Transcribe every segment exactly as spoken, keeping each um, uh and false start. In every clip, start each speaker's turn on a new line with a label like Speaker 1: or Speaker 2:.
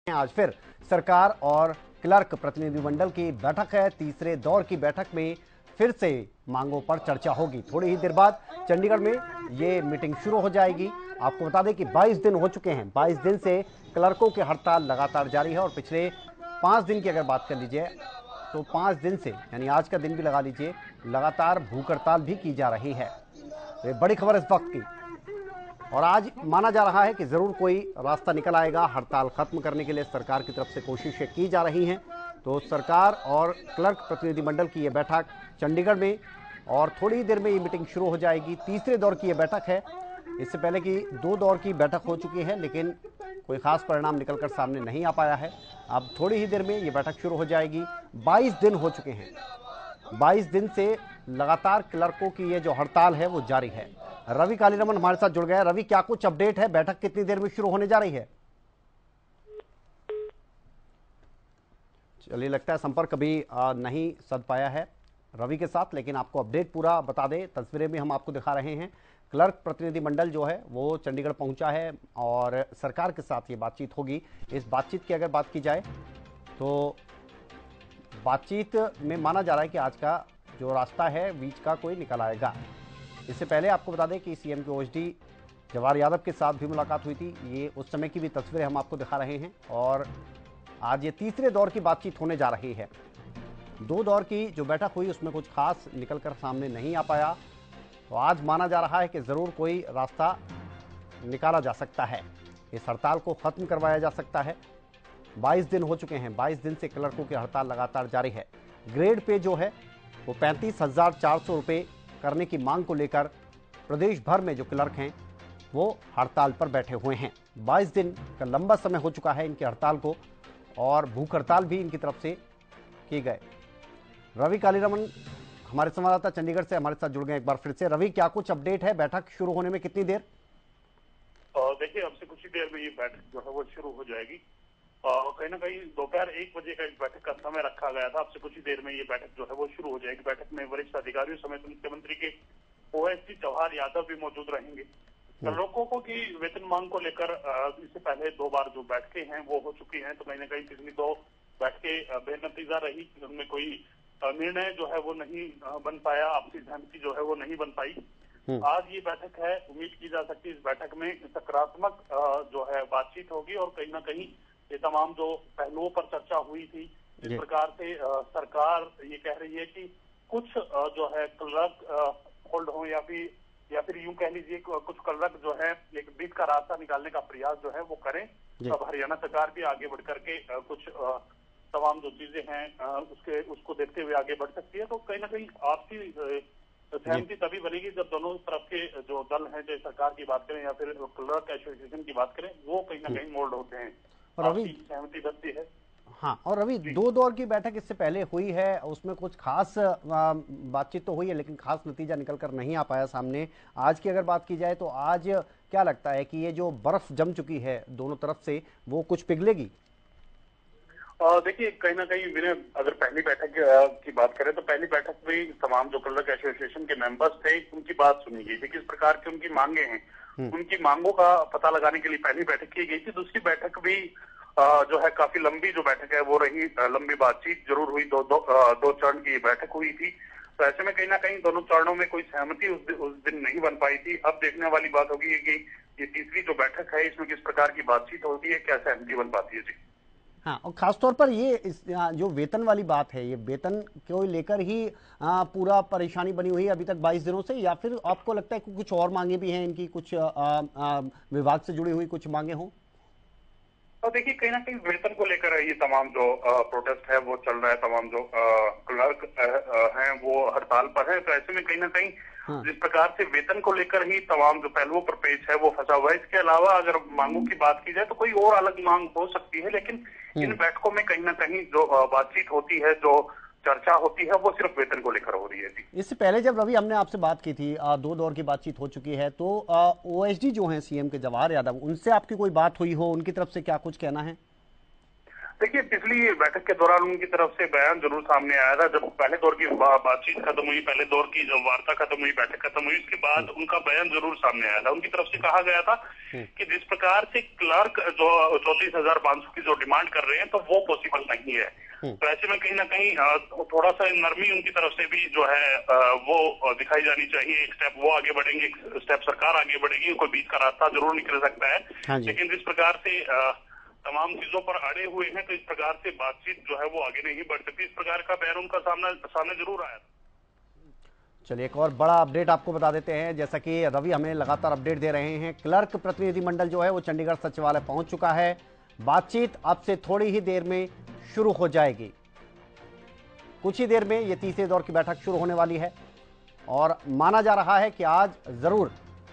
Speaker 1: आज फिर सरकार और क्लर्क प्रतिनिधिमंडल की बैठक है। तीसरे दौर की बैठक में फिर से मांगों पर चर्चा होगी। थोड़ी ही देर बाद चंडीगढ़ में ये मीटिंग शुरू हो जाएगी। आपको बता दें कि बाईस दिन हो चुके हैं। बाईस दिन से क्लर्कों की हड़ताल लगातार जारी है और पिछले पाँच दिन की अगर बात कर लीजिए तो पाँच दिन से, यानी आज का दिन भी लगा लीजिए, लगातार भूख हड़ताल भी की जा रही है। ये बड़ी खबर इस वक्त की, और आज माना जा रहा है कि जरूर कोई रास्ता निकल आएगा। हड़ताल खत्म करने के लिए सरकार की तरफ से कोशिशें की जा रही हैं। तो सरकार और क्लर्क प्रतिनिधिमंडल की यह बैठक चंडीगढ़ में, और थोड़ी ही देर में ये मीटिंग शुरू हो जाएगी। तीसरे दौर की यह बैठक है। इससे पहले की दो दौर की बैठक हो चुकी है, लेकिन कोई खास परिणाम निकलकर सामने नहीं आ पाया है। अब थोड़ी ही देर में ये बैठक शुरू हो जाएगी। बाईस दिन हो चुके हैं। बाईस दिन से लगातार क्लर्कों की ये जो हड़ताल है वो जारी है। रवि कालीरमन हमारे साथ जुड़ गए। रवि, क्या कुछ अपडेट है? बैठक कितनी देर में शुरू होने जा रही है? चलिए, लगता है संपर्क अभी नहीं सध पाया है रवि के साथ, लेकिन आपको अपडेट पूरा बता दें। तस्वीरें भी हम आपको दिखा रहे हैं। क्लर्क प्रतिनिधिमंडल जो है वो चंडीगढ़ पहुंचा है और सरकार के साथ ये बातचीत होगी। इस बातचीत की अगर बात की जाए तो बातचीत में माना जा रहा है कि आज का जो रास्ता है बीच का कोई निकल आएगा। इससे पहले आपको बता दें कि सीएम के ओएसडी जवाहर यादव के साथ भी मुलाकात हुई थी। ये उस समय की भी तस्वीरें हम आपको दिखा रहे हैं। और आज ये तीसरे दौर की बातचीत होने जा रही है। दो दौर की जो बैठक हुई उसमें कुछ खास निकलकर सामने नहीं आ पाया। तो आज माना जा रहा है कि जरूर कोई रास्ता निकाला जा सकता है। इस हड़ताल को खत्म करवाया जा सकता है। बाईस दिन हो चुके हैं। बाईस दिन से क्लर्कों की हड़ताल लगातार जारी है। ग्रेड पे जो है वो पैंतीस हजार चार सौ रुपये करने की मांग को लेकर प्रदेश भर में जो क्लर्क हैं वो हड़ताल पर बैठे हुए हैं। बाईस दिन का लंबा समय हो चुका है इनकी हड़ताल को, और भूख हड़ताल भी इनकी तरफ से की गए। रवि कालीरमन हमारे संवाददाता चंडीगढ़ से हमारे साथ जुड़ गए एक बार फिर से। रवि, क्या कुछ अपडेट है? बैठक शुरू होने में कितनी देर?
Speaker 2: देखिए, अब से कुछ ही देर में ये बैठक जो है वो शुरू हो जाएगी। कहीं ना कहीं दोपहर एक बजे का इस बैठक का समय रखा गया था। अब से कुछ ही देर में ये बैठक जो है वो शुरू हो जाएगी। बैठक में वरिष्ठ अधिकारियों समेत मुख्यमंत्री के ओएसडी जवाहर यादव भी मौजूद रहेंगे। क्लर्कों को की वेतन मांग को लेकर इससे पहले दो बार जो बैठकें हैं वो हो चुकी हैं। तो कहीं ना कहीं पिछली दो बैठकें बेनतीजा रही। उनमें कोई निर्णय जो है वो नहीं बन पाया, आपसी सहमति जो है वो नहीं बन पाई। आज ये बैठक है, उम्मीद की जा सकती है इस बैठक में सकारात्मक जो है बातचीत होगी और कहीं ना कहीं ये तमाम जो पहलुओं पर चर्चा हुई थी, जिस प्रकार से सरकार ये कह रही है कि कुछ जो है क्लर्क होल्ड हो या फिर या फिर यूं कह लीजिए कुछ क्लर्क जो है एक बीच का रास्ता निकालने का प्रयास जो है वो करें। अब हरियाणा सरकार भी आगे बढ़ करके कुछ तमाम जो चीजें हैं उसके उसको देखते हुए आगे बढ़ सकती है। तो कहीं ना कहीं आपसी सहमति तभी बनेगी जब दोनों तरफ के जो दल हैं, चाहे सरकार की बात करें या फिर क्लर्क एसोसिएशन की बात करें, वो कहीं ना कहीं मोल्ड होते हैं,
Speaker 1: रवि
Speaker 2: सहमति बनती है।
Speaker 1: हाँ, और रवि, दो दौर की बैठक इससे पहले हुई है, उसमें कुछ खास बातचीत तो हुई है लेकिन खास नतीजा निकलकर नहीं आ पाया सामने। आज की अगर बात की जाए तो आज क्या लगता है कि ये जो बर्फ जम चुकी है दोनों तरफ से वो कुछ पिघलेगी?
Speaker 2: देखिए, कहीं ना कहीं मैंने अगर पहली बैठक की बात करें तो पहली बैठक में तमाम जो क्लर्क एसोसिएशन के मेंबर्स थे उनकी बात सुनी गई थी, किस प्रकार की उनकी मांगे हैं, उनकी मांगों का पता लगाने के लिए पहली बैठक की गई थी। दूसरी बैठक भी जो है काफी लंबी जो बैठक है वो रही, लंबी बातचीत जरूर हुई। दो दो, दो चरण की बैठक हुई थी। तो ऐसे में कहीं ना कहीं दोनों चरणों में कोई सहमति उस दिन, उस दिन नहीं बन पाई थी। अब देखने वाली बात होगी कि ये तीसरी जो बैठक है इसमें किस प्रकार की बातचीत होती है, क्या सहमति बन पाती है। जी
Speaker 1: हाँ, और खासतौर पर ये इस, जो वेतन वाली बात है, ये वेतन को लेकर ही आ, पूरा परेशानी बनी हुई है अभी तक बाईस दिनों से, या फिर आपको लगता है कि कुछ और मांगे भी हैं इनकी, कुछ आ, आ, विभाग से जुड़ी हुई कुछ मांगे हों?
Speaker 2: तो देखिए, कहीं ना कहीं वेतन को लेकर ये तमाम जो प्रोटेस्ट है वो चल रहा है। तमाम जो क्लर्क हैं वो हड़ताल पर है। तो ऐसे में कहीं ना कहीं हाँ। जिस प्रकार से वेतन को लेकर ही तमाम जो पहलुओं पर पेच है वो फंसा हुआ है। इसके अलावा अगर मांगों की बात की जाए तो कोई और अलग मांग हो सकती है, लेकिन इन बैठकों में कहीं ना कहीं जो बातचीत होती है, जो चर्चा होती है, वो सिर्फ वेतन को लेकर हो रही है।
Speaker 1: इससे पहले जब रवि हमने आपसे बात की थी, आ, दो दौर की बातचीत हो चुकी है, तो ओएसडी जो हैं सीएम के जवाहर यादव, उनसे आपकी कोई बात हुई हो, उनकी तरफ से क्या कुछ कहना है?
Speaker 2: देखिए, पिछली बैठक के दौरान उनकी तरफ से बयान जरूर सामने आया था। जब पहले दौर की बा, बातचीत खत्म हुई, पहले दौर की जब वार्ता खत्म हुई, बैठक खत्म हुई, उसके बाद उनका बयान जरूर सामने आया था। उनकी तरफ से कहा गया था कि जिस प्रकार से क्लर्क जो चौंतीस हजार पांच सौ की जो डिमांड कर रहे हैं, तो वो पॉसिबल नहीं है। तो ऐसे में कहीं ना कहीं थोड़ा सा नरमी उनकी तरफ से भी जो है वो दिखाई जानी चाहिए। एक स्टेप वो आगे बढ़ेंगे, एक स्टेप सरकार आगे बढ़ेगी, कोई बीच का रास्ता जरूर निकल सकता है। लेकिन जिस प्रकार से तमाम चीजों पर अड़े हुए हैं, तो इस प्रकार से बातचीत जो है वो आगे नहीं बढ़ सकती। इस प्रकार का बयान उनका सामना सामने जरूर आया था।
Speaker 1: चलिए, एक और बड़ा अपडेट आपको बता देते हैं। जैसा कि रवि हमें लगातार अपडेट दे रहे हैं, क्लर्क प्रतिनिधिमंडल जो है वो चंडीगढ़ सचिवालय पहुंच चुका है। बातचीत अब से थोड़ी ही देर में शुरू हो जाएगी। कुछ ही देर में ये तीसरे दौर की बैठक शुरू होने वाली है और माना जा रहा है कि आज जरूर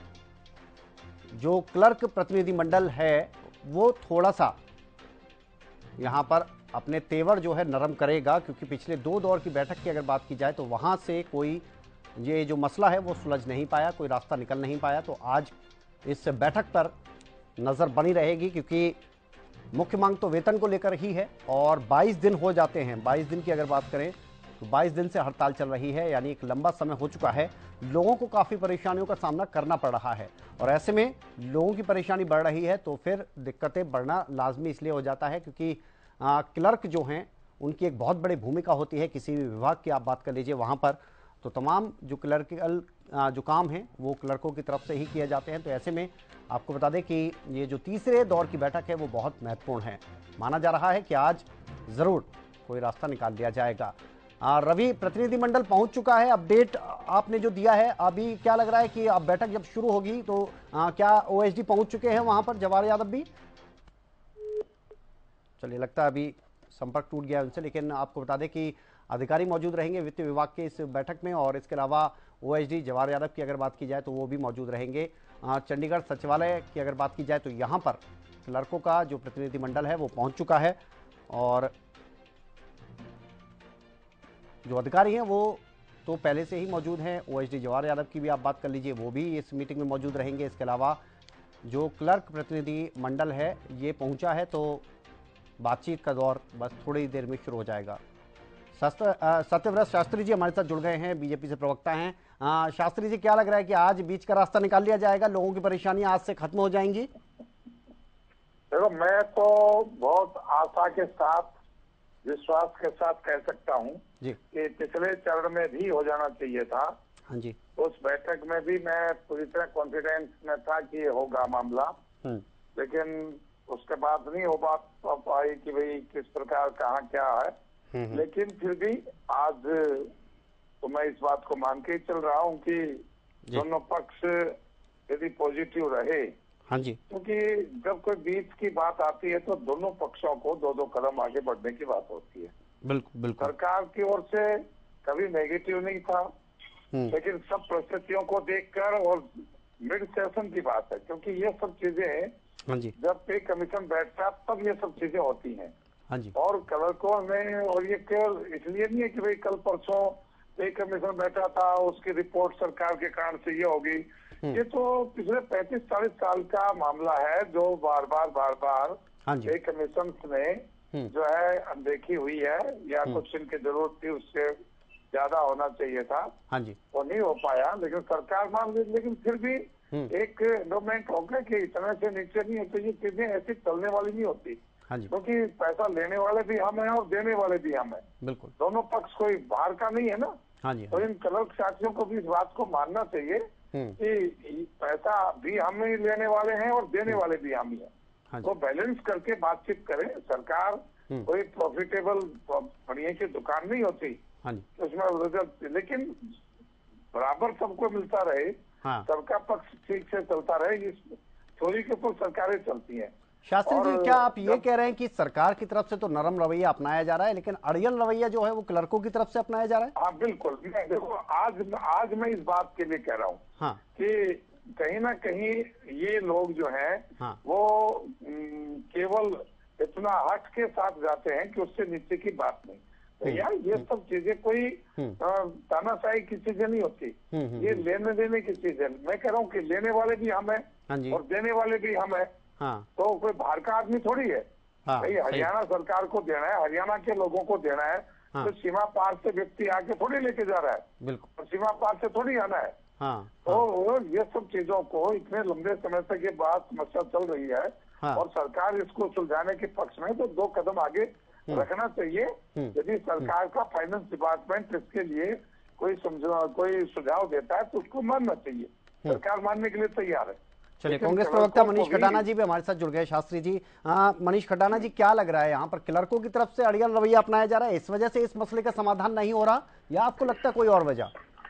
Speaker 1: जो क्लर्क प्रतिनिधिमंडल है वो थोड़ा सा यहां पर अपने तेवर जो है नरम करेगा, क्योंकि पिछले दो दौर की बैठक की अगर बात की जाए तो वहां से कोई ये जो मसला है वो सुलझ नहीं पाया, कोई रास्ता निकल नहीं पाया। तो आज इस बैठक पर नजर बनी रहेगी, क्योंकि मुख्य मांग तो वेतन को लेकर ही है और बाईस दिन हो जाते हैं। बाईस दिन की अगर बात करें तो बाईस दिन से हड़ताल चल रही है, यानी एक लंबा समय हो चुका है। लोगों को काफ़ी परेशानियों का सामना करना पड़ रहा है और ऐसे में लोगों की परेशानी बढ़ रही है तो फिर दिक्कतें बढ़ना लाजमी इसलिए हो जाता है, क्योंकि आ, क्लर्क जो हैं उनकी एक बहुत बड़ी भूमिका होती है। किसी भी विभाग की आप बात कर लीजिए, वहाँ पर तो तमाम जो क्लर्कल जो काम हैं वो क्लर्कों की तरफ से ही किए जाते हैं। तो ऐसे में आपको बता दें कि ये जो तीसरे दौर की बैठक है वो बहुत महत्वपूर्ण है। माना जा रहा है कि आज ज़रूर कोई रास्ता निकाल लिया जाएगा। आ, रवि, प्रतिनिधिमंडल पहुंच चुका है। अपडेट आपने जो दिया है, अभी क्या लग रहा है कि अब बैठक जब शुरू होगी तो आ, क्या ओएसडी पहुंच चुके हैं वहां पर, जवाहर यादव भी? चलिए, लगता है अभी संपर्क टूट गया उनसे, लेकिन आपको बता दें कि अधिकारी मौजूद रहेंगे वित्त विभाग के इस बैठक में और इसके अलावा ओएसडी जवाहर यादव की अगर बात की जाए तो वो भी मौजूद रहेंगे। चंडीगढ़ सचिवालय की अगर बात की जाए तो यहाँ पर क्लर्कों का जो प्रतिनिधिमंडल है वो पहुंच चुका है और जो अधिकारी हैं वो तो पहले से ही मौजूद हैं। ओएसडी जवाहर यादव की भी आप बात कर लीजिए, वो भी इस मीटिंग में मौजूद रहेंगे। इसके अलावा जो क्लर्क प्रतिनिधि मंडल है ये पहुंचा है, तो बातचीत का दौर बस थोड़ी ही देर में शुरू हो जाएगा। सत्यव्रत शास्त्री जी हमारे साथ जुड़ गए हैं, बीजेपी से प्रवक्ता हैं। आ, शास्त्री जी, क्या लग रहा है कि आज बीच का रास्ता निकाल लिया जाएगा, लोगों की परेशानियां आज से खत्म हो जाएंगी?
Speaker 3: देखो, मैं तो बहुत आशा के साथ, विश्वास के साथ कह सकता हूं कि पिछले चरण में भी हो जाना चाहिए था।
Speaker 1: हाँ जी।
Speaker 3: उस बैठक में भी मैं पूरी तरह कॉन्फिडेंस में था कि ये होगा मामला, लेकिन उसके बाद नहीं हो बात पाई कि भाई किस प्रकार कहाँ क्या है। लेकिन फिर भी आज तो मैं इस बात को मान के ही चल रहा हूँ कि दोनों पक्ष यदि पॉजिटिव रहे,
Speaker 1: हाँ जी,
Speaker 3: क्योंकि जब कोई बीच की बात आती है तो दोनों पक्षों को दो दो कदम आगे बढ़ने की बात होती है।
Speaker 1: बिल्कुल बिल्कुल।
Speaker 3: सरकार की ओर से कभी नेगेटिव नहीं था, लेकिन सब परिस्थितियों को देखकर और मिड सेशन की बात है, क्योंकि ये सब चीजें
Speaker 1: हाँ जी,
Speaker 3: जब पे कमीशन बैठता है तब ये सब चीजें होती हैं।
Speaker 1: हाँ जी।
Speaker 3: और क्लर्कों में, और ये केवल इसलिए नहीं है कि भाई कल परसों पे कमीशन बैठा था उसकी रिपोर्ट सरकार के कारण से ये होगी। ये तो पिछले पैंतीस चालीस साल का मामला है जो बार बार बार बार पे कमीशन ने जो है अनदेखी हुई है, या कुछ इनकी जरूरत थी उससे ज्यादा होना चाहिए था।
Speaker 1: हाँ जी,
Speaker 3: वो नहीं हो पाया, लेकिन सरकार मान ली। लेकिन फिर भी एक डेवलपमेंट हो गया कि इतने से नीचे नहीं है, तो ये चीजें ऐसी चलने वाली नहीं होती, क्योंकि पैसा लेने वाले भी हम हैं और देने वाले भी हम हैं।
Speaker 1: बिल्कुल,
Speaker 3: दोनों पक्ष कोई बाहर का नहीं है ना।
Speaker 1: हाँ जी,
Speaker 3: तो इन क्लर्क साथियों को भी इस बात को मानना चाहिए कि पैसा भी हम ही लेने वाले हैं और देने वाले भी हम ही हैं। तो बैलेंस करके बातचीत करें। सरकार कोई प्रॉफिटेबल बढ़िया की दुकान नहीं होती, उसमें रिजल्ट, लेकिन बराबर सबको मिलता रहे, हाँ। सबका पक्ष ठीक से चलता रहे, इस चोरी के ऊपर सरकारें चलती हैं।
Speaker 1: शास्त्री जी, क्या आप ये कह रहे हैं कि सरकार की तरफ से तो नरम रवैया अपनाया जा रहा है, लेकिन अड़ियल रवैया जो है वो क्लर्कों की तरफ से अपनाया जा रहा है?
Speaker 3: हाँ बिल्कुल। मैं देखो, आज आज मैं इस बात के लिए कह रहा हूँ हाँ। कि कहीं ना कहीं ये लोग जो हैं हाँ। वो केवल इतना हट के साथ जाते हैं कि उससे नीचे की बात नहीं। तो यार ये सब चीजें कोई तानाशाही की चीजें नहीं होती, ये लेने देने की चीज है। मैं कह रहा हूँ कि लेने वाले भी हम हैं और देने वाले भी हम हैं, हाँ। तो कोई बाहर का आदमी थोड़ी है।
Speaker 1: हाँ,
Speaker 3: भाई हरियाणा सरकार को देना है, हरियाणा के लोगों को देना है। हाँ, तो सीमा पार से व्यक्ति आके थोड़ी लेके जा रहा है, बिल्कुल, और सीमा पार से थोड़ी आना है। हाँ, तो हाँ, ये सब चीजों को इतने लंबे समय तक ये बात समस्या चल रही है। हाँ, और सरकार इसको सुलझाने के पक्ष में तो दो कदम आगे रखना चाहिए। यदि सरकार का फाइनेंस डिपार्टमेंट इसके लिए कोई समझो कोई सुझाव देता है तो उसको मानना चाहिए, सरकार मानने के लिए तैयार है।
Speaker 1: चलिए, कांग्रेस प्रवक्ता मनीष खटाना जी भी हमारे साथ जुड़ गए। शास्त्री जी, मनीष खटाना जी, क्या लग रहा है यहाँ पर क्लर्कों की तरफ से अड़ियल रवैया अपनाया जा रहा है, इस वजह से इस मसले का समाधान नहीं हो रहा, या आपको लगता है कोई और वजह?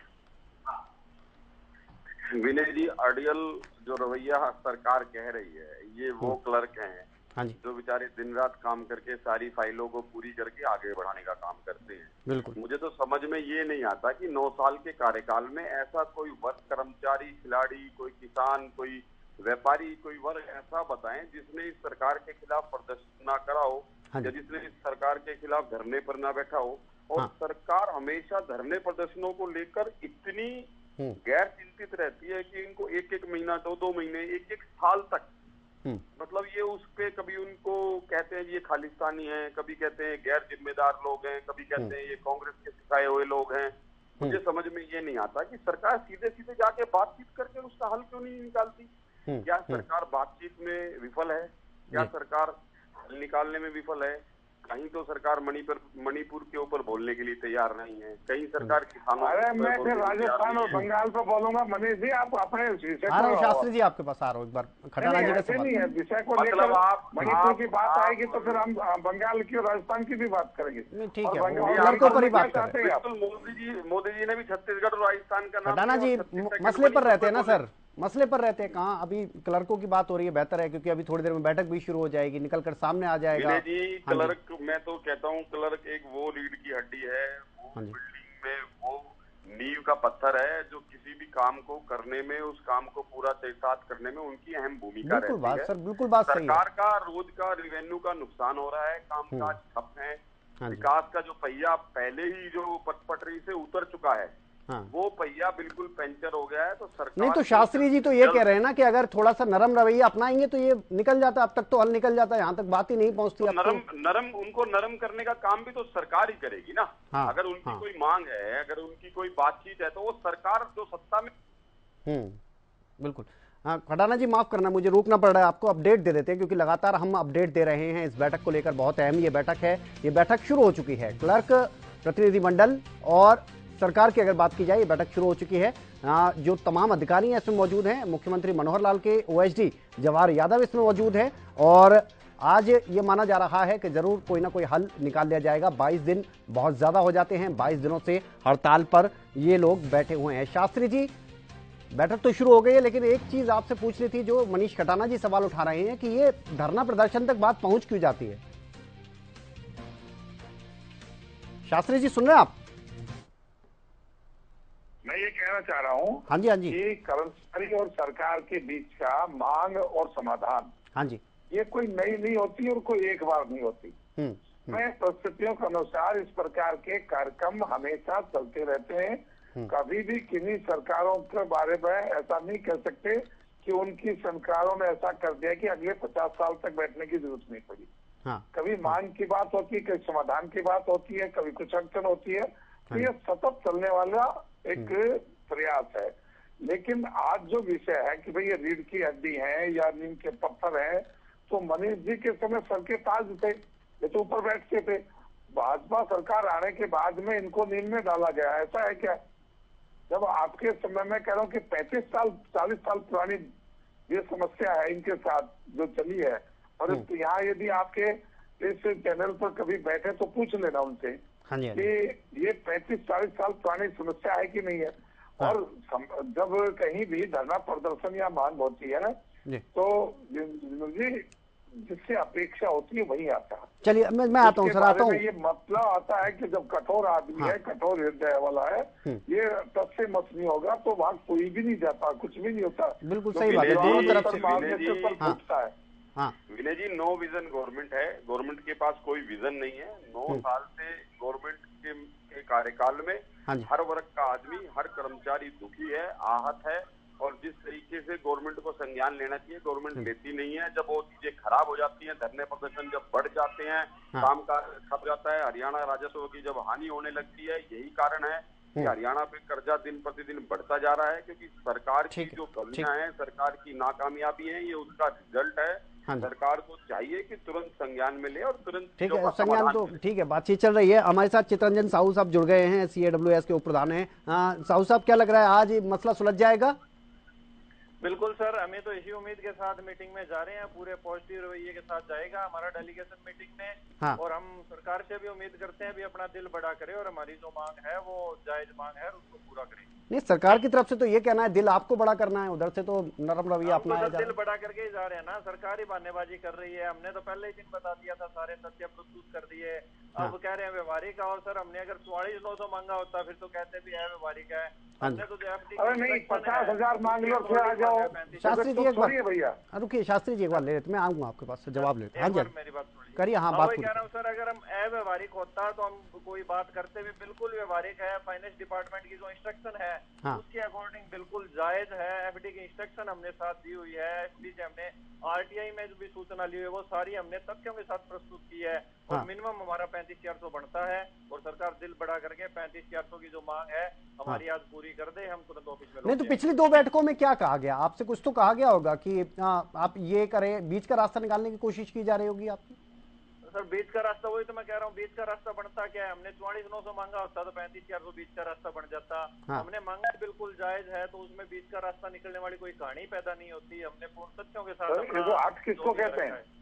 Speaker 4: विनय जी, अड़ियल जो रवैया सरकार कह रही है, ये वो क्लर्क हैं हाँ जी, जो बेचारे दिन रात काम करके सारी फाइलों को पूरी करके आगे बढ़ाने का काम करते हैं। बिल्कुल, मुझे तो समझ में ये नहीं आता कि नौ साल के कार्यकाल में ऐसा कोई वर्ग, कर्मचारी, खिलाड़ी, कोई किसान, कोई व्यापारी, कोई वर्ग ऐसा बताएं जिसने इस सरकार के खिलाफ प्रदर्शन ना करा हो, हाँ, या जिसने इस सरकार के खिलाफ धरने पर ना बैठा हो। और हाँ, सरकार हमेशा धरने प्रदर्शनों को लेकर इतनी गैर चिंतित रहती है कि इनको एक एक महीना, दो दो महीने, एक एक साल तक, मतलब ये उस पे कभी उनको कहते हैं ये खालिस्तानी हैं, कभी कहते हैं गैर जिम्मेदार लोग हैं, कभी कहते हैं ये कांग्रेस के सिखाए हुए लोग हैं। मुझे समझ में ये नहीं आता कि सरकार सीधे सीधे जाके बातचीत करके उसका हल क्यों नहीं निकालती। क्या सरकार बातचीत में विफल है? क्या सरकार हल निकालने में विफल है? कहीं तो सरकार मणिपुर मणिपुर के ऊपर बोलने के लिए तैयार नहीं है, कहीं सरकार किसानों।
Speaker 3: अरे मैं फिर राजस्थान और बंगाल पर बोलूंगा। मनीष जी, आप अपने विषय को,
Speaker 1: शास्त्री जी आपके पास आ रहा हूँ एक बार, खटाना जी का सवाल
Speaker 3: नहीं है, विषय को लेकर आप मणिपुर की बात आएगी तो फिर हम बंगाल की और राजस्थान की भी बात करेंगे।
Speaker 1: ठीक है, लड़कों पर ही बात करते हैं।
Speaker 4: मोदी जी मोदी जी ने भी छत्तीसगढ़ और राजस्थान का नाम,
Speaker 1: खटाना जी मसले पर रहते हैं ना सर, मसले पर रहते हैं। कहाँ अभी क्लर्कों की बात हो रही है, बेहतर है क्योंकि अभी थोड़ी देर में बैठक भी शुरू हो जाएगी, निकल कर सामने आ जाएगा।
Speaker 4: जी क्लर्क, मैं तो कहता हूँ क्लर्क एक वो रीढ़ की हड्डी है, वो बिल्डिंग में वो नींव का पत्थर है, जो किसी भी काम को करने में, उस काम को पूरा साथ करने में उनकी अहम भूमिका रहती है।
Speaker 1: बात सर बिल्कुल बात सही है।
Speaker 4: सरकार का रोज का रेवेन्यू का नुकसान हो रहा है, कामकाज ठप है, विकास का जो पहिया पहले ही जो पटपटरी से उतर चुका है, हाँ, वो पहिया बिल्कुल पंचर हो गया है। तो सरकार
Speaker 1: नहीं, तो शास्त्री जी तो ये कह रहे हैं ना कि अगर थोड़ा सा नरम रवैया अपनाएंगे तो ये निकल जाता, अब तक तो हल निकल जाता है, यहाँ तक बात ही नहीं पहुंचती।
Speaker 4: तो नरम नरम उनको नरम करने का काम भी तो सरकार ही करेगी ना। हाँ, अगर उनकी हाँ, कोई मांग है, अगर उनकी कोई बातचीत है, तो वो सरकार जो सत्ता में।
Speaker 1: हम्म बिल्कुल। हाँ, खटाना जी माफ करना, मुझे रुकना पड़ रहा है, आपको अपडेट दे देते हैं क्योंकि लगातार हम अपडेट दे रहे हैं इस बैठक को लेकर। बहुत अहम ये बैठक है, ये बैठक शुरू हो चुकी है। क्लर्क प्रतिनिधिमंडल और सरकार की अगर बात की जाए, ये बैठक शुरू हो चुकी है। आ, जो तमाम अधिकारी हैं इसमें मौजूद हैं, मुख्यमंत्री मनोहर लाल के ओएसडी जवाहर यादव इसमें मौजूद हैं, और आज ये माना जा रहा है कि जरूर कोई ना कोई हल निकाल लिया जाएगा। बाईस दिन बहुत ज्यादा हो जाते हैं, बाईस दिनों से हड़ताल पर ये लोग बैठे हुए हैं। शास्त्री जी, बैठक तो शुरू हो गई है, लेकिन एक चीज आपसे पूछनी थी, जो मनीष खटाना जी सवाल उठा रहे हैं कि ये धरना प्रदर्शन तक बात पहुंच क्यों जाती है? शास्त्री जी सुन रहे हैं आप?
Speaker 3: मैं ये कहना चाह रहा हूँ,
Speaker 1: हाँ जी हाँ जी,
Speaker 3: कि कर्मचारी और सरकार के बीच का मांग और समाधान,
Speaker 1: हाँ जी,
Speaker 3: ये कोई नई नहीं होती और कोई एक बार नहीं होती। मैं परिस्थितियों के अनुसार इस प्रकार के कार्यक्रम हमेशा चलते रहते हैं। कभी भी किन्हीं सरकारों के बारे में ऐसा नहीं कह सकते कि उनकी सरकारों ने ऐसा कर दिया कि अगले पचास साल तक बैठने की जरूरत नहीं पड़ी। हाँ, कभी मांग की बात होती है, कभी समाधान की बात होती है, कभी कुछ अड़चन होती है। तो ये सतत चलने वाला एक प्रयास है। लेकिन आज जो विषय है कि भाई ये रीढ़ की हड्डी है या नीम के पत्थर है, तो मनीष जी के समय सर के ताज थे, ये तो ऊपर बैठते थे। भाजपा सरकार आने के बाद में इनको नींद में डाला गया, ऐसा है क्या? जब आपके समय में कह रहा हूँ कि पैंतीस साल चालीस साल पुरानी ये समस्या है इनके साथ जो चली है, और यहाँ यदि आपके इस चैनल पर कभी बैठे तो पूछ लेना उनसे
Speaker 1: हाँ जी,
Speaker 3: कि ये पैंतीस चालीस साल पुरानी समस्या है कि नहीं है। हाँ, और जब कहीं भी धरना प्रदर्शन या मांग होती है तो जी जिससे अपेक्षा होती है वही आता है।
Speaker 1: चलिए मैं मैं आता हूँ सर, आता हूँ।
Speaker 3: ये मतलब आता है कि जब कठोर आदमी हाँ, है, कठोर हृदय वाला है, ये तब से मत नहीं होगा तो वहाँ कोई भी नहीं जाता, कुछ भी नहीं होता।
Speaker 1: बिल्कुल सही बात है, दोनों तरफ से
Speaker 3: फूटता है।
Speaker 4: हाँ, Vinay ji, no vision government है, गवर्नमेंट के पास कोई विजन नहीं है। नौ साल से गवर्नमेंट के, के कार्यकाल में हाँ हर वर्ग का आदमी, हर कर्मचारी दुखी है, आहत है, और जिस तरीके से गवर्नमेंट को संज्ञान लेना चाहिए गवर्नमेंट लेती नहीं है। जब वो चीजें खराब हो जाती हैं, धरने प्रदर्शन जब बढ़ जाते हैं, हाँ। काम का खप जाता है, हरियाणा राजस्व की जब हानि होने लगती है, यही कारण है कि हरियाणा पे कर्जा दिन प्रतिदिन बढ़ता जा रहा है, क्योंकि सरकार की जो कमियां हैं, सरकार की नाकामयाबी है, ये उसका रिजल्ट है। हाँ, सरकार को चाहिए कि तुरंत संज्ञान में ले और तुरंत
Speaker 1: ठीक है संज्ञान तो ठीक है, बातचीत चल रही है। हमारे साथ चितरंजन साहू साहब जुड़ गए हैं, सी ए डब्ल्यू एस के उप प्रधान हैं। साहू साहब, क्या लग रहा है आज मसला सुलझ जाएगा?
Speaker 5: बिल्कुल सर, हमें तो इसी उम्मीद के साथ मीटिंग में जा रहे हैं, पूरे पॉजिटिव रवैये के साथ जाएगा हमारा डेलीगेशन मीटिंग में। हाँ। और हम सरकार से भी उम्मीद करते हैं भी अपना दिल बड़ा करे और हमारी जो मांग है वो जायज मांग है उसको पूरा करें।
Speaker 1: नहीं, सरकार की तरफ से तो ये कहना है दिल आपको बड़ा करना है, उधर से तो नरम रवैया अपनाया
Speaker 5: जा दिल बड़ा करके ही जा रहे हैं ना। सरकार ही बहानेबाजी कर रही है, हमने तो पहले ही दिन बता दिया था, सारे तथ्य प्रस्तुत कर दिए। हाँ। अब कह रहे हैं व्यवहारिक, और सर हमने अगर चौवालीस नौ सौ मांगा होता फिर तो कहते भी है व्यवहारिक है। हमने तो
Speaker 3: अरे नहीं, पचास हजार मांग लो फिर आ जाओ।
Speaker 1: शास्त्री जी एक बार भैया रुकिए, शास्त्री जी एक बार ले लेते, मैं आऊंगा आपके पास जवाब लेते। हाँ जी मेरी बात करिए। हाँ बात
Speaker 5: कह रहा हूँ सर, अगर हम अव्यवहारिक होता तो हम कोई बात करते भी बिल्कुल व्यवहारिक है। फाइनेंस डिपार्टमेंट की जो इंस्ट्रक्शन है हाँ। उसके अकॉर्डिंग बिल्कुल जायज है। एफडी की इंस्ट्रक्शन हमने साथ दी हुई है, एफडी से हमने आरटीआई में जो भी सूचना ली है वो सारी हमने तथ्यों के साथ प्रस्तुत की है। और हाँ। मिनिमम हमारा पैंतीस चार सौ बनता है और सरकार दिल बड़ा करके पैंतीस चार सौ की जो मांग है हमारी हाँ। आज पूरी कर दे, हम तुरंत ऑफिस में।
Speaker 1: नहीं तो पिछली दो बैठकों में क्या कहा गया आपसे? कुछ तो कहा गया होगा कि आ, आप ये करें, बीच का रास्ता निकालने की कोशिश की जा रही होगी आपकी।
Speaker 5: सर बीच का रास्ता, वही तो मैं कह रहा हूँ, बीच का रास्ता बनता क्या है? हमने चौवालीस नौ सौ मांगा होता तो पैंतीस चार सौ बीच का रास्ता बन जाता। हाँ। हमने मांगा बिल्कुल जायज है, तो उसमें बीच का रास्ता निकलने वाली कोई कहानी पैदा नहीं होती। हमने पूर्ण तथ्यों के साथ
Speaker 3: हट किसको कहते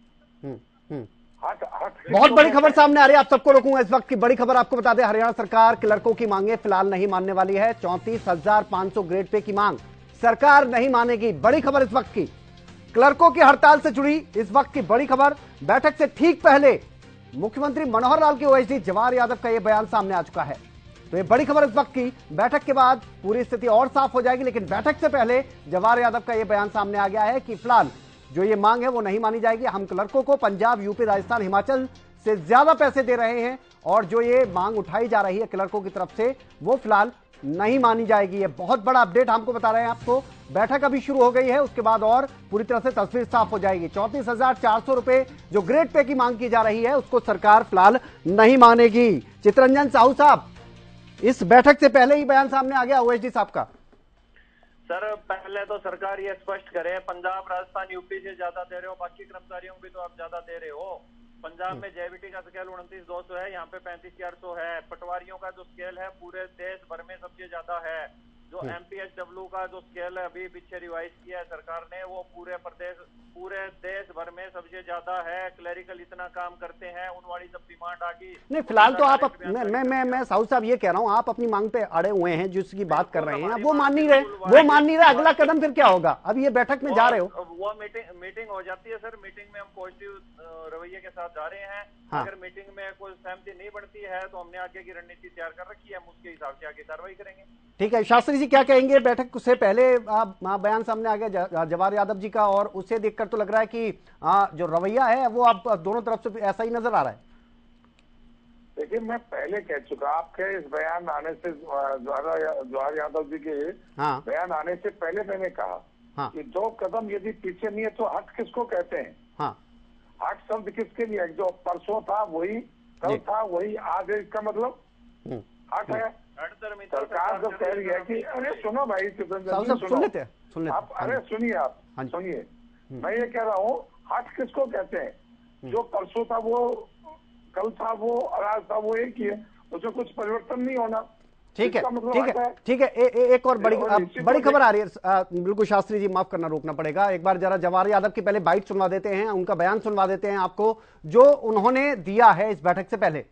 Speaker 3: हैं,
Speaker 1: बहुत बड़ी खबर सामने आ रही है, आप सबको रोकूंगा। इस वक्त की बड़ी खबर आपको बता दें, हरियाणा सरकार क्लर्कों की मांगे फिलहाल नहीं मानने वाली है। चौंतीस हजार पांच सौ ग्रेड पे की मांग सरकार नहीं मानेगी। बड़ी खबर इस वक्त की, क्लर्कों की हड़ताल से जुड़ी इस वक्त की बड़ी खबर। बैठक से ठीक पहले मुख्यमंत्री मनोहर लाल के ओएसडी जवाहर यादव का यह बयान सामने आ चुका है। तो ये बड़ी खबर इस वक्त की। बैठक के बाद पूरी स्थिति और साफ हो जाएगी, लेकिन बैठक से पहले जवाहर यादव का यह बयान सामने आ गया है कि फिलहाल जो ये मांग है वो नहीं मानी जाएगी। हम क्लर्कों को पंजाब, यूपी, राजस्थान, हिमाचल से ज्यादा पैसे दे रहे हैं और जो ये मांग उठाई जा रही है क्लर्कों की तरफ से वो फिलहाल नहीं मानी जाएगी। ये बहुत बड़ा अपडेट हमको बता रहे हैं आपको। बैठक अभी शुरू हो गई है, उसके बाद और पूरी तरह से तस्वीर साफ हो जाएगी। चौंतीस हजार चार सौ रुपए जो ग्रेड पे की मांग की जा रही है उसको सरकार फिलहाल नहीं मानेगी। चितरंजन साहू साहब, इस बैठक से पहले ही बयान सामने आ गया ओएसडी साहब का।
Speaker 5: सर पहले तो सरकार ये स्पष्ट करे, पंजाब, राजस्थान, यूपी से ज्यादा दे रहे हो, बाकी कर्मचारियों को भी तो आप ज्यादा दे रहे हो। पंजाब में जेबीटी का स्केल उनतीस दो सौ है, यहाँ पे पैंतीस चार सौ है। पटवारियों का जो स्केल है पूरे देश भर में सबसे ज्यादा है। जो एमपीएचडब्ल्यू का जो स्केल है अभी पीछे रिवाइज किया है सरकार ने, वो पूरे प्रदेश पूरे देश भर में सबसे ज्यादा है। क्लरिकल इतना काम करते हैं, उन वाली सब डिमांड आ गई।
Speaker 1: नहीं फिलहाल तो आप अप, मैं मैं मैं, मैं साहू साहब ये कह रहा हूँ, आप अपनी मांग पे अड़े हुए हैं, जिसकी बात कर रहे हैं वो मान नहीं रहे, वो मान नहीं रहे। अगला कदम फिर क्या होगा? अब ये बैठक में जा रहे हो,
Speaker 5: वो मीटिंग मीटिंग हो जाती है सर। मीटिंग में हम पॉजिटिव रवैये के साथ जा रहे हैं। हाँ। अगर मीटिंग में कोई सहमति नहीं बनती है तो हमने आगे की रणनीति तैयार कर रखी है, हम उसके हिसाब से आगे कार्रवाई करेंगे।
Speaker 1: ठीक है, शास्त्री जी क्या कहेंगे? बैठक से पहले आप बयान सामने आ गया जवाहर यादव जी का, और उसे देखकर तो लग रहा है कि आ, जो रवैया है वो आप दोनों तरफ से ऐसा ही नजर आ रहा है।
Speaker 3: देखिए मैं पहले कह चुका, आपके इस बयान आने से जवाहर यादव जी के हाँ। बयान आने से पहले मैंने कहा हाँ। कि दो कदम यदि पीछे नहीं है तो हट किसको कहते हैं? हाँ। हट शब्द किसके लिए? जो परसों था वही कल था वही आज है, इसका मतलब हट है। सरकार जो कह रही है कि अरे सुनो भाई चितरंजन जी, सुनो आप, अरे सुनिए आप सुनिए, मैं ये कह रहा हूँ हट किसको कहते हैं? जो परसों था वो कल था वो और आज था वो एक ही है, उसमें कुछ परिवर्तन नहीं होना।
Speaker 1: ठीक है ठीक है ठीक है। ए, ए, एक और बड़ी बड़ी खबर आ रही है। बिल्कुल शास्त्री जी, माफ करना, रोकना पड़ेगा। एक बार जरा जवाहर यादव की पहले बाइट सुनवा देते हैं, उनका बयान सुनवा देते हैं आपको जो उन्होंने दिया है इस बैठक से पहले।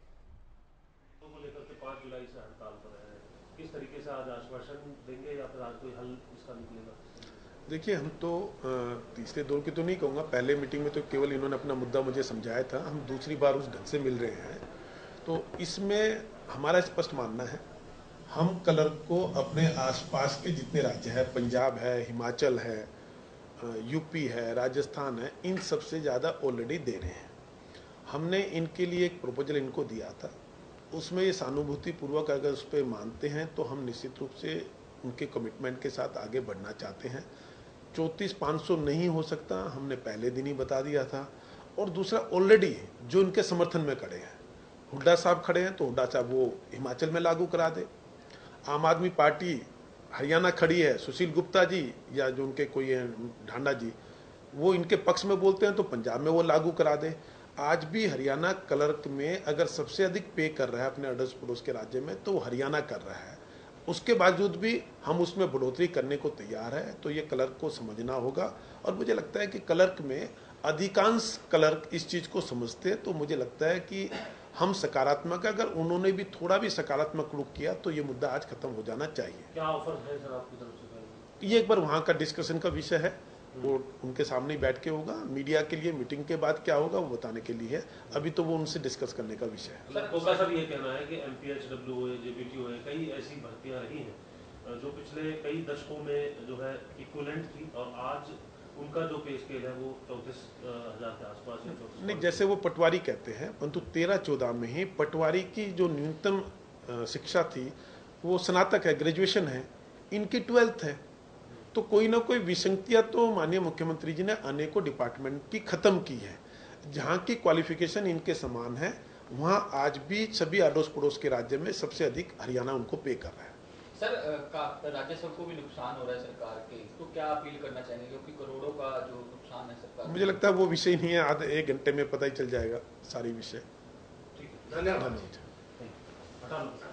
Speaker 6: देखिए हम तो तीसरे दौर की तो नहीं कहूँगा, पहले मीटिंग में तो केवल इन्होंने अपना मुद्दा मुझे समझाया था, हम दूसरी बार उस ढंग से मिल रहे हैं। तो इसमें हमारा स्पष्ट मानना है, हम क्लर्क को अपने आसपास के जितने राज्य हैं, पंजाब है, हिमाचल है, यूपी है, राजस्थान है, इन सबसे ज़्यादा ऑलरेडी दे रहे हैं। हमने इनके लिए एक प्रपोजल इनको दिया था, उसमें ये सहानुभूतिपूर्वक अगर उस पर मानते हैं तो हम निश्चित रूप से उनके कमिटमेंट के साथ आगे बढ़ना चाहते हैं। चौंतीस पाँच सौ नहीं हो सकता, हमने पहले दिन ही बता दिया था। और दूसरा, ऑलरेडी जो इनके समर्थन में खड़े हैं, हुड्डा साहब खड़े हैं, तो हुड्डा साहब वो हिमाचल में लागू करा दे। आम आदमी पार्टी हरियाणा खड़ी है, सुशील गुप्ता जी या जो उनके कोई है ढांडा जी, वो इनके पक्ष में बोलते हैं तो पंजाब में वो लागू करा दे। आज भी हरियाणा क्लर्क में अगर सबसे अधिक पे कर रहा है अपने अड़ोस पड़ोस के राज्य में, तो हरियाणा कर रहा है। उसके बावजूद भी हम उसमें बढ़ोतरी करने को तैयार है। तो ये क्लर्क को समझना होगा। और मुझे लगता है कि क्लर्क में अधिकांश क्लर्क इस चीज को समझते हैं। तो मुझे लगता है कि हम सकारात्मक, अगर उन्होंने भी थोड़ा भी सकारात्मक रुख किया तो ये मुद्दा आज खत्म हो जाना चाहिए।
Speaker 7: क्या ऑफर है सर आपकी तरफ से?
Speaker 6: ये एक बार वहाँ का डिस्कशन का विषय है, वो उनके सामने बैठ के होगा। मीडिया के लिए मीटिंग के बाद क्या होगा वो बताने के लिए है, अभी तो वो उनसे डिस्कस करने का विषय है।
Speaker 7: सर उनका सर ये कहना है कि एमपीएचडब्ल्यू हो, जेबीटी हो, कई ऐसी भर्तियां रही हैं जो पिछले कई दशकों में जो है इक्विवेलेंट थी, और आज उनका जो पे स्केल है वो चौंतीस हजार के आसपास है।
Speaker 6: नहीं, जैसे वो पटवारी कहते हैं, परंतु तेरह चौदह में ही पटवारी की जो न्यूनतम शिक्षा थी वो स्नातक है, ग्रेजुएशन है, इनकी ट्वेल्थ है। तो कोई ना कोई विसंगतियां तो माननीय मुख्यमंत्री जी ने अनेकों डिपार्टमेंट की खत्म की है। जहां की क्वालिफिकेशन इनके समान है, वहां आज भी सभी अड़ोस पड़ोस के राज्य में सबसे अधिक हरियाणा उनको पे कर रहा है।
Speaker 8: सर, राजस्व को भी नुकसान हो रहा है सरकार के, तो क्या अपील करना चाहेंगे, क्योंकि करोड़ों का जो नुकसान है सरकार?
Speaker 6: मुझे लगता है वो विषय नहीं है, आधे एक घंटे में पता ही चल जाएगा सारी विषय।
Speaker 7: ठीक है, धन्यवाद।